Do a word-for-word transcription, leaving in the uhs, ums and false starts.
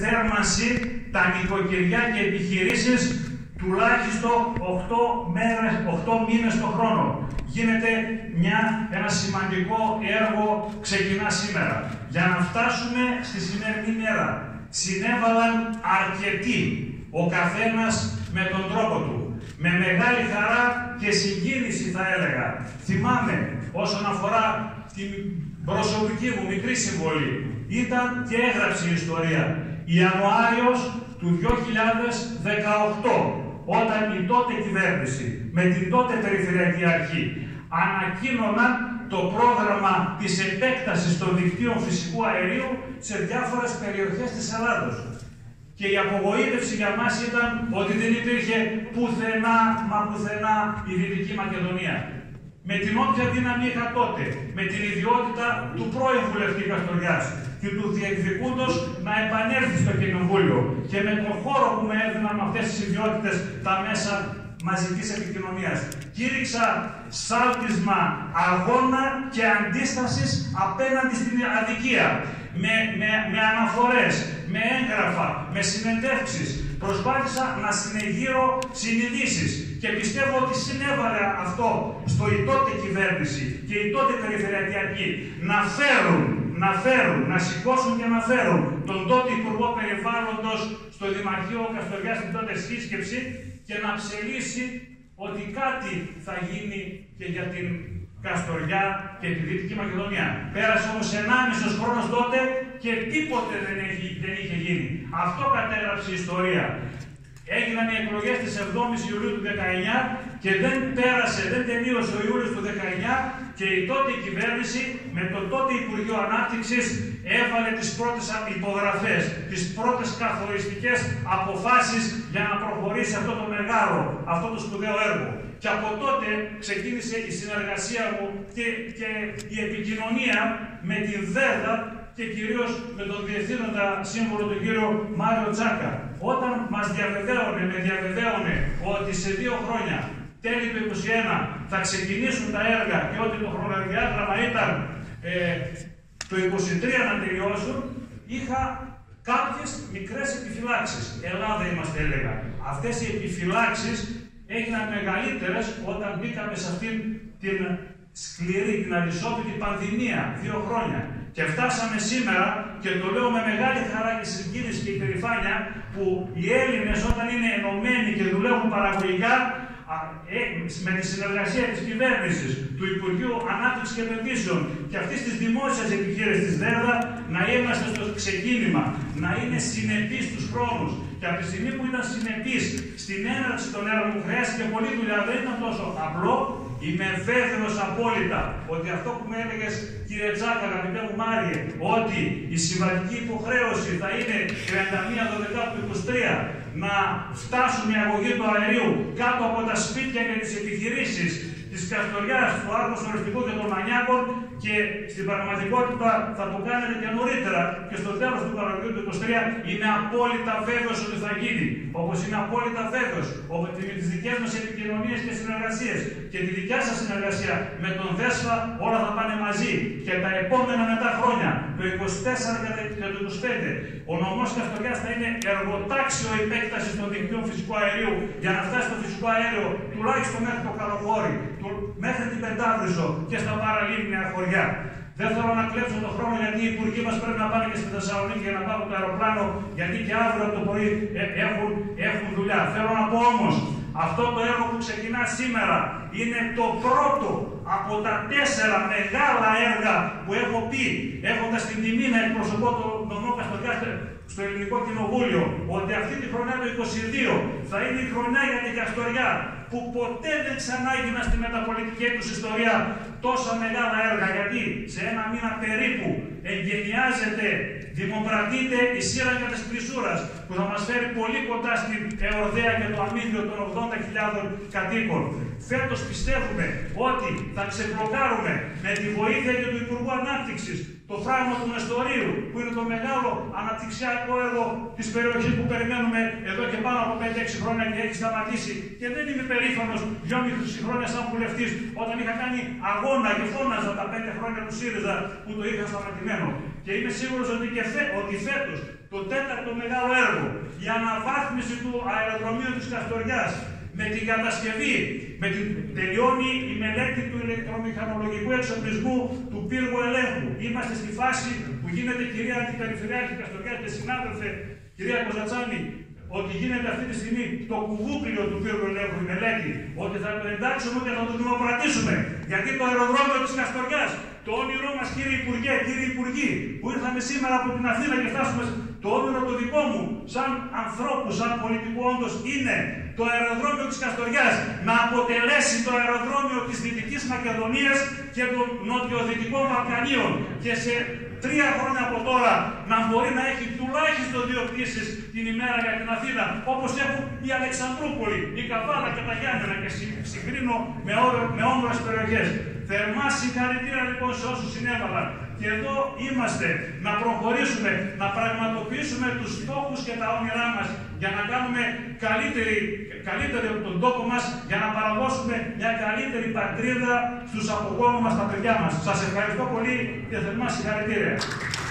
θέρμανση τα νοικοκυριά και επιχειρήσεις τουλάχιστον οκτώ μήνες το χρόνο. Γίνεται μια, ένα σημαντικό έργο, ξεκινά σήμερα. Για να φτάσουμε στη σημερινή μέρα, συνέβαλαν αρκετοί, ο καθένας με τον τρόπο του. Με μεγάλη χαρά και συγκίνηση θα έλεγα. Θυμάμαι όσον αφορά την προσωπική μου μικρή συμβολή, ήταν και έγραψε η ιστορία. Ιανουάριος του δύο χιλιάδες δεκαοκτώ, όταν η τότε κυβέρνηση με την τότε Περιφερειακή Αρχή ανακοίνωναν το πρόγραμμα της επέκτασης των δικτύων φυσικού αερίου σε διάφορες περιοχές της Ελλάδος. Και η απογοήτευση για μας ήταν ότι δεν υπήρχε πουθενά, μα πουθενά η Δυτική Μακεδονία. Με την όποια δύναμη είχα τότε, με την ιδιότητα του πρώην βουλευτή Καστοριάς και του διεκδικούντος να επανέλθει στο Κοινοβούλιο και με τον χώρο που με έδιναν με αυτές τις ιδιότητες τα μέσα μαζικής επικοινωνίας. Κήρυξα σάλτισμα αγώνα και αντίστασης απέναντι στην αδικία. Με, με, με αναφορές, με έγγραφα, με συνεντεύξεις. Προσπάθησα να συνεγείρω συνειδήσεις και πιστεύω ότι συνέβαλε αυτό στο η τότε κυβέρνηση και η τότε Περιφερειακή Αρχή να φέρουν, να φέρουν, να σηκώσουν και να φέρουν τον τότε Υπουργό Περιβάλλοντος στο Δημαρχείο Καστοριάς στην τότε σύσκεψη και να ψελίσει ότι κάτι θα γίνει και για την Καστοριά και τη Δυτική Μακεδονία. Πέρασε όμως ενάμισος χρόνος τότε και τίποτε δεν, έχει, δεν είχε γίνει. Αυτό κατέγραψε η ιστορία. Έγιναν οι εκλογές της εβδόμης Ιουλίου του δεκαεννιά και δεν πέρασε, δεν τελείωσε ο Ιούλιος του δεκαεννιά και η τότε κυβέρνηση με το τότε Υπουργείο Ανάπτυξης έβαλε τις πρώτες υπογραφές, τις πρώτες καθοριστικές αποφάσεις για να προχωρήσει αυτό το μεγάλο, αυτό το σπουδαίο έργο. Και από τότε ξεκίνησε η συνεργασία μου και, και η επικοινωνία με την ΔΕΔΑ και κυρίως με τον Διευθύνοντα Σύμβουλο τον κύριο Μάριο Τζάκα. Όταν μας διαβεβαίωνε, με διαβεβαίωνε ότι σε δύο χρόνια, τέλη του είκοσι ένα, θα ξεκινήσουν τα έργα και ότι το χρονοδιάγραμμα ήταν ε, το είκοσι τρία να τελειώσουν, είχα κάποιες μικρές επιφυλάξεις. Ελλάδα είμαστε, έλεγα. Αυτές οι επιφυλάξεις έγιναν μεγαλύτερες όταν μπήκαμε σε αυτήν την σκληρή, την αλυσόπιτη πανδημία, δύο χρόνια. Και φτάσαμε σήμερα, και το λέω με μεγάλη χαρά και συγκίνηση και υπερηφάνεια, που οι Έλληνες όταν είναι ενωμένοι και δουλεύουν παραγωγικά, με τη συνεργασία της κυβέρνησης, του Υπουργείου Ανάπτυξης και Επενδύσεων και αυτής της δημόσιας επιχείρησης της ΔΕΔΑ, να είμαστε στο ξεκίνημα, να είναι συνεπείς στους χρόνους. Και από τη στιγμή που ήταν συνεπείς στην έναρξη των έργων που χρειάστηκε πολλή δουλειά, δεν ήταν τόσο απλό. Είμαι βέβαιος απόλυτα ότι αυτό που με έλεγες, κύριε Τζάκα, αγαπητέ μου Μάριε, ότι η συμβατική υποχρέωση θα είναι τριάντα μία Δεκεμβρίου του είκοσι τρία να φτάσουν η αγωγή του αερίου κάτω από τα σπίτια και τις επιχειρήσεις της Καστοριάς, του Άργου Οριστικού και των Μανιάκων, και στην πραγματικότητα θα το κάνετε και νωρίτερα και στο τέλος του καλοκαιριού του είκοσι τρία, είμαι απόλυτα βέβαιος ότι θα γίνει. Όπως είμαι απόλυτα βέβαιος ότι με τις δικές μας επικοινωνίες και συνεργασίες και τη δικιά σας συνεργασία με τον ΔΕΣΦΑ όλα θα πάνε μαζί. Και τα επόμενα μετά χρόνια, το είκοσι τέσσερα και το είκοσι πέντε, ο νομός Καστοριάς θα είναι εργοτάξιο επέκταση των δικτύων φυσικού αερίου για να φτάσει το φυσικό αέριο τουλάχιστον μέχρι το Καλοχώρι, μέχρι την Πεντάβριζο και στα παραλίμνια χωριά. Δεν θέλω να κλέψω τον χρόνο, γιατί οι υπουργοί μας πρέπει να πάνε και στη Θεσσαλονίκη για να πάρουν το αεροπλάνο, γιατί και αύριο το πρωί έχουν, έχουν δουλειά. Θέλω να πω όμως, αυτό το έργο που ξεκινά σήμερα είναι το πρώτο από τα τέσσερα μεγάλα έργα που έχω πει, έχοντας την τιμή να εκπροσωπώ τον νομό Καστοριάς στο Ελληνικό Κοινοβούλιο, ότι αυτή τη χρονιά το είκοσι δύο θα είναι η χρονιά για την Καστοριά, που ποτέ δεν ξανά έγιναν στη μεταπολιτική τους ιστορία τόσα μεγάλα έργα, γιατί σε ένα μήνα περίπου εγκαινιάζεται, δημοπρατείται η σύραγγα της Πλησούρας, που θα μας φέρει πολύ κοντά στην Εορδαία και το αμύδιο των ογδόντα χιλιάδων κατοίκων. Φέτος πιστεύουμε ότι θα ξεμπλοκάρουμε με τη βοήθεια και του Υπουργού Ανάπτυξης το φράγμα του Νεστορίου, που είναι το μεγάλο αναπτυξιακό έργο της περιοχής που περιμένουμε εδώ και πάνω από πέντε έξι χρόνια και έχει σταματήσει. Και δεν είμαι περήφανος δυόμισι χρόνια σαν βουλευτής, όταν είχα κάνει αγώνα και φώναζα τα πέντε χρόνια του ΣΥΡΙΖΑ που το είχα σταματημένο. Και είμαι σίγουρος ότι, και φέ, ότι φέτος το τέταρτο μεγάλο έργο, η αναβάθμιση του αεροδρομίου της Καστοριάς, με την κατασκευή, με την, τελειώνει η μελέτη του ηλεκτρομηχανολογικού εξοπλισμού του πύργου ελέγχου. Είμαστε στη φάση που γίνεται, κυρία Αντιπεριφερειάρχη Καστοριάς και συνάδελφε, κυρία Κοζατσάνη, ότι γίνεται αυτή τη στιγμή το κουβούκλιο του πύργου ελέγχου, η μελέτη, ότι θα το εντάξουμε και θα το δημοκρατήσουμε. Γιατί το αεροδρόμιο της Καστοριάς, το όνειρό μας, κύριε Υπουργέ, κύριε Υπουργοί, που ήρθαμε σήμερα από την Αθήνα και φτάσουμε, το όνειρο το δικό μου, σαν ανθρώπου, σαν πολιτικού όντως, είναι το αεροδρόμιο της Καστοριάς να αποτελέσει το αεροδρόμιο της Δυτικής Μακεδονίας και των Νοτιοδυτικών Βαλκανίων. Και σε τρία χρόνια από τώρα να μπορεί να έχει τουλάχιστον δύο πτήσεις την ημέρα για την Αθήνα, όπως έχουν η Αλεξανδρούπολη, η Καβάλα και τα Γιάννενα, και συγκρίνω με, με όμορφες περιοχές. Θερμά συγχαρητήρια λοιπόν σε όσους συνέβαλαν. Και εδώ είμαστε να προχωρήσουμε, να πραγματοποιήσουμε τους στόχους και τα όνειρά μας για να κάνουμε καλύτερη, καλύτερη τον τόπο μας, για να παραδώσουμε μια καλύτερη πατρίδα στους απογόνους μας, τα παιδιά μας. Σας ευχαριστώ πολύ και θερμά συγχαρητήρια.